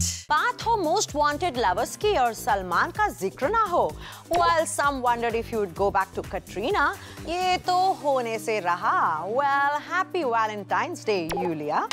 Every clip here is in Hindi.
बात हो मोस्ट वांटेड लवर्स की और सलमान का जिक्र ना हो। Well, some wondered if you would go back to Katrina. ये तो होने से रहा। Well, happy Valentine's Day, Yulia.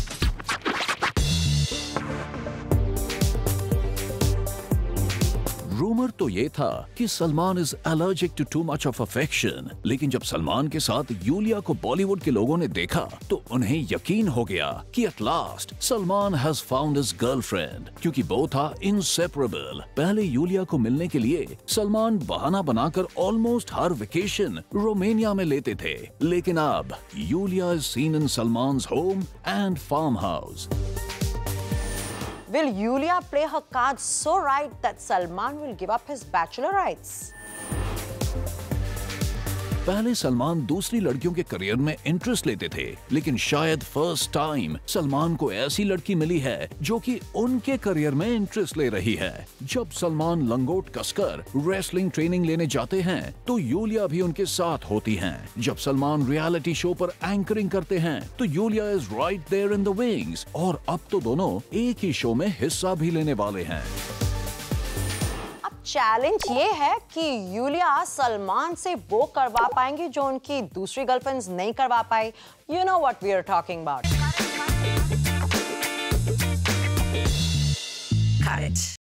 Rumour तो ये था कि Salman is allergic to too much of affection, लेकिन जब सलमान के साथ यूलिया को बॉलीवुड के लोगों ने देखा तो उन्हें यकीन हो गया कि at last Salman has found his girlfriend, क्योंकि बोथ आर इंसेपरेबल। पहले यूलिया को मिलने के लिए सलमान बहाना बनाकर ऑलमोस्ट हर वेकेशन रोमानिया में लेते थे, लेकिन अब Yulia is seen in Salman's home and farmhouse. Will Yulia play her cards so right that Salman will give up his bachelor rights? पहले सलमान दूसरी लड़कियों के करियर में इंटरेस्ट लेते थे, लेकिन शायद फर्स्ट टाइम सलमान को ऐसी लड़की मिली है जो कि उनके करियर में इंटरेस्ट ले रही है। जब सलमान लंगोट कसकर रेसलिंग ट्रेनिंग लेने जाते हैं तो यूलिया भी उनके साथ होती हैं। जब सलमान रियलिटी शो पर एंकरिंग करते हैं तो Yulia is right there in the wings, और अब तो दोनों एक ही शो में हिस्सा भी लेने वाले हैं। चैलेंज ये है कि यूलिया सलमान से वो करवा पाएंगी जो उनकी दूसरी गर्लफ्रेंड्स नहीं करवा पाई। You know what we are talking about.